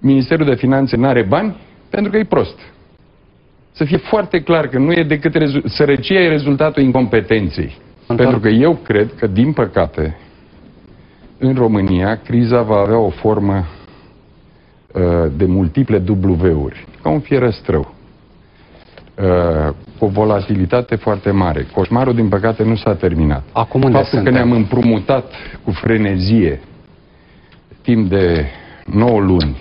Ministerul de Finanțe n-are bani pentru că e prost. Să fie foarte clar că nu e decât sărăcia e rezultatul incompetenței. Pentru că eu cred că, din păcate, în România, criza va avea o formă de multiple W-uri, ca un fierăstrău, cu o volatilitate foarte mare. Coșmarul, din păcate, nu s-a terminat. Faptul că ne-am împrumutat cu frenezie timp de 9 luni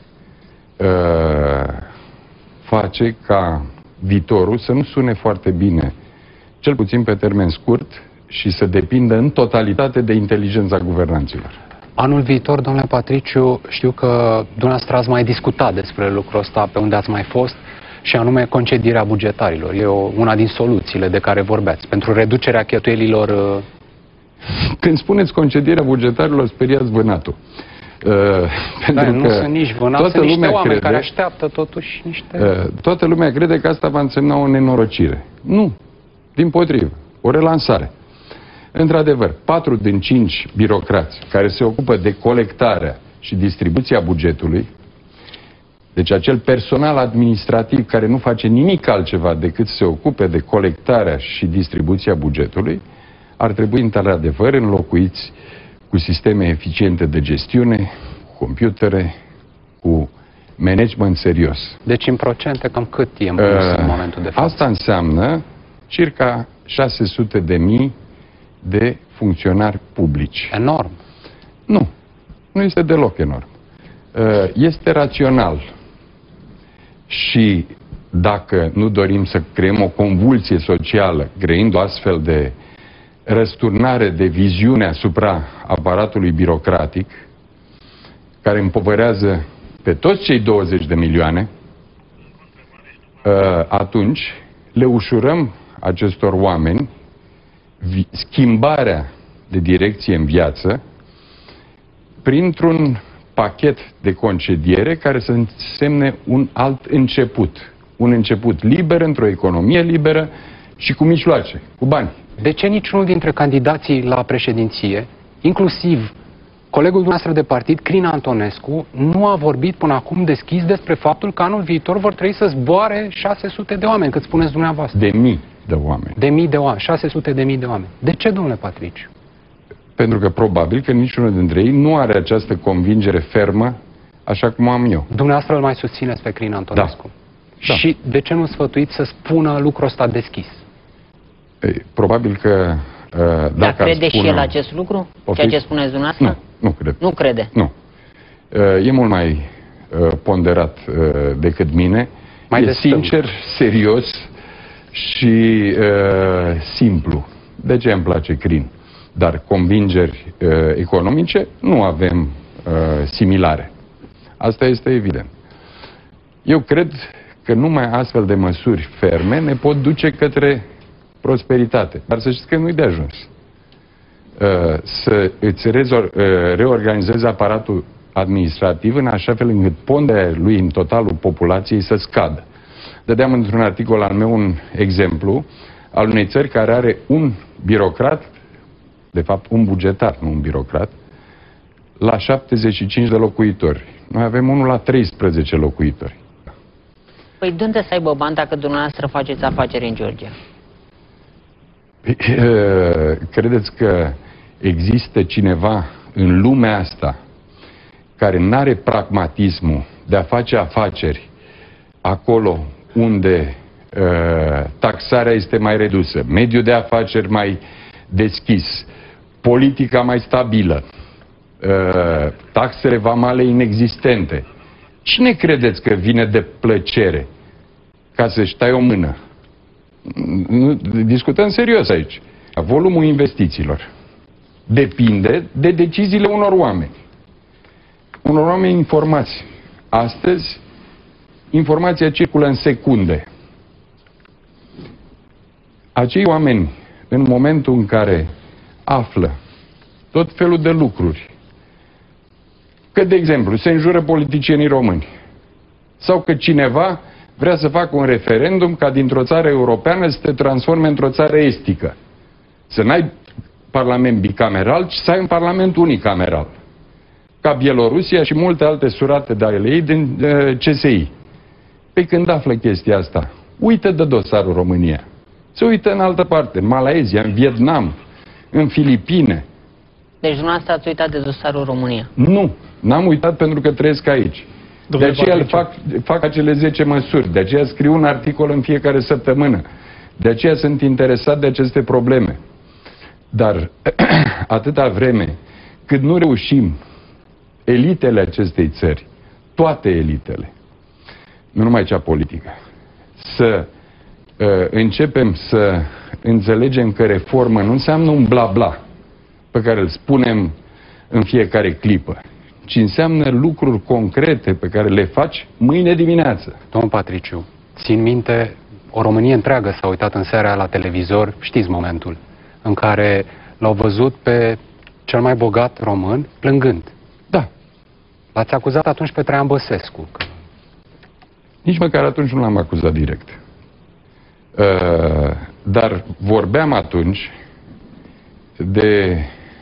face ca viitorul să nu sune foarte bine, cel puțin pe termen scurt, și să depindă în totalitate de inteligența guvernanților. Anul viitor, domnule Patriciu, știu că dumneavoastră ați mai discutat despre lucrul ăsta pe unde ați mai fost, și anume concedierea bugetarilor. E una din soluțiile de care vorbeați pentru reducerea cheltuielilor. Când spuneți concedierea bugetarilor, speriați vânatul. Pentru că nu sunt nici vânați, sunt niște oameni care așteaptă totuși niște... Toată lumea crede că asta va însemna o nenorocire. Nu. Dimpotrivă. O relansare. Într-adevăr, 4 din 5 birocrați care se ocupă de colectarea și distribuția bugetului, deci acel personal administrativ care nu face nimic altceva decât să se ocupe de colectarea și distribuția bugetului, ar trebui într-adevăr înlocuiți cu sisteme eficiente de gestiune, cu computere, cu management serios. Deci în procente cam cât e în plus în momentul de față? Asta înseamnă circa 600.000 de funcționari publici. Enorm. Nu. Nu este deloc enorm. Este rațional. Și dacă nu dorim să creăm o convulsie socială, creând o astfel de răsturnare de viziune asupra aparatului birocratic, care împovărează pe toți cei 20 de milioane, atunci le ușurăm acestor oameni schimbarea de direcție în viață printr-un pachet de concediere care să însemne un alt început. Un început liber, într-o economie liberă și cu mijloace, cu bani. De ce niciunul dintre candidații la președinție, inclusiv colegul dumneavoastră de partid, Crin Antonescu, nu a vorbit până acum deschis despre faptul că anul viitor vor trebui să zboare 600 de oameni, cât spuneți dumneavoastră? De mii de oameni. De mii de oameni, 600.000 de oameni. De ce, domnule Patriciu? Pentru că probabil că niciunul dintre ei nu are această convingere fermă, așa cum am eu. Dumneavoastră îl mai susțineți pe Crin Antonescu. Da. Și de ce nu sfătuiți să spună lucrul ăsta deschis? Probabil că... Dar crede și el acest lucru? Ceea ce spuneți dumneavoastră? Nu, nu cred. Nu crede? Nu. E mult mai ponderat decât mine. Mai e sincer, serios și simplu. De ce îmi place Crin? Dar convingeri economice nu avem similare. Asta este evident. Eu cred că numai astfel de măsuri ferme ne pot duce către prosperitate. Dar să știți că nu-i de ajuns. Să îți reorganizezi aparatul administrativ în așa fel încât ponderea lui în totalul populației să scadă. Dădeam într-un articol al meu un exemplu al unei țări care are un birocrat, de fapt un bugetar, nu un birocrat, la 75 de locuitori. Noi avem unul la 13 locuitori. Păi de unde să aibă bani dacă dumneavoastră faceți afaceri în Georgia? Credeți că există cineva în lumea asta care nu are pragmatismul de a face afaceri acolo unde taxarea este mai redusă, mediul de afaceri mai deschis, politica mai stabilă, taxele vamale inexistente? Cine credeți că vine de plăcere ca să-și tai o mână? Discutăm serios aici. Volumul investițiilor depinde de deciziile unor oameni. Unor oameni informați. Astăzi, informația circulă în secunde. Acei oameni, în momentul în care află tot felul de lucruri, că, de exemplu, se înjură politicienii români, sau că cineva vrea să facă un referendum ca dintr-o țară europeană să te transforme într-o țară estică. Să n-ai parlament bicameral, ci să ai un parlament unicameral. ca Bielorusia și multe alte surate de ale ei din CSI. Pe când află chestia asta, uită de dosarul România. Se uită în altă parte, în Malaezia, în Vietnam, în Filipine. Deci dumneavoastră ați uitat de dosarul România. Nu, n-am uitat pentru că trăiesc aici. Domnule de aceea Patriciu, fac acele 10 măsuri, de aceea scriu un articol în fiecare săptămână. De aceea sunt interesat de aceste probleme. Dar atâta vreme cât nu reușim, elitele acestei țări, toate elitele, nu numai cea politică, să începem să înțelegem că reformă nu înseamnă un bla bla pe care îl spunem în fiecare clipă, ci înseamnă lucruri concrete pe care le faci mâine dimineață. Domnul Patriciu, țin minte, o Românie întreagă s-a uitat în seara la televizor, știți momentul, în care l-au văzut pe cel mai bogat român plângând. Da. L-ați acuzat atunci pe Traian Băsescu. Nici măcar atunci nu l-am acuzat direct. Dar vorbeam atunci de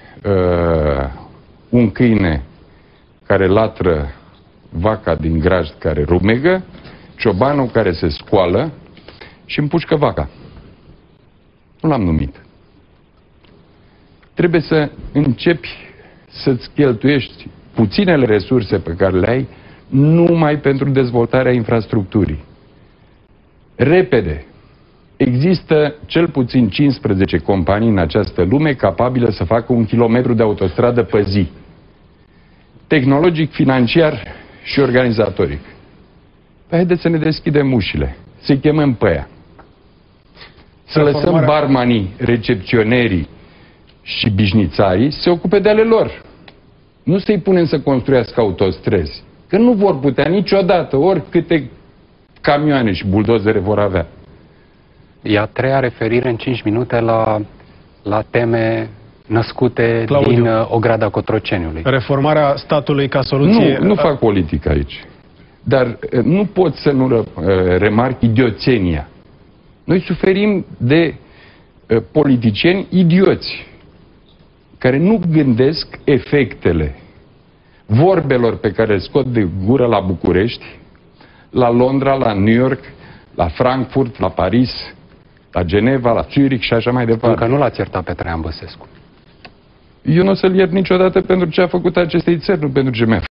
un câine care latră vaca din grajd care rumegă, ciobanul care se scoală și împușcă vaca. Nu l-am numit. Trebuie să începi să-ți cheltuiești puținele resurse pe care le ai numai pentru dezvoltarea infrastructurii. Repede. Există cel puțin 15 companii în această lume capabile să facă 1 kilometru de autostradă pe zi. Tehnologic, financiar și organizatoric. Păi haideți să ne deschidem ușile, să-i chemăm pe aia. Să lăsăm barmanii, recepționerii și bișnițarii să se ocupe de ale lor. Nu să-i punem să construiască autostrăzi. Că nu vor putea niciodată, oricâte camioane și buldozere vor avea. E a treia referire în 5 minute la teme născute Claudiu, din ograda Cotroceniului. Reformarea statului ca soluție... Nu fac politică aici. Dar nu pot să nu remarc idioțenia. Noi suferim de politicieni idioți care nu gândesc efectele vorbelor pe care le scot de gură la București, la Londra, la New York, la Frankfurt, la Paris, la Geneva, la Zurich și așa mai departe. Încă nu l-ați iertat pe Traian Băsescu. Eu nu o să-l iert niciodată pentru ce a făcut acestei țări, nu pentru ce mi-a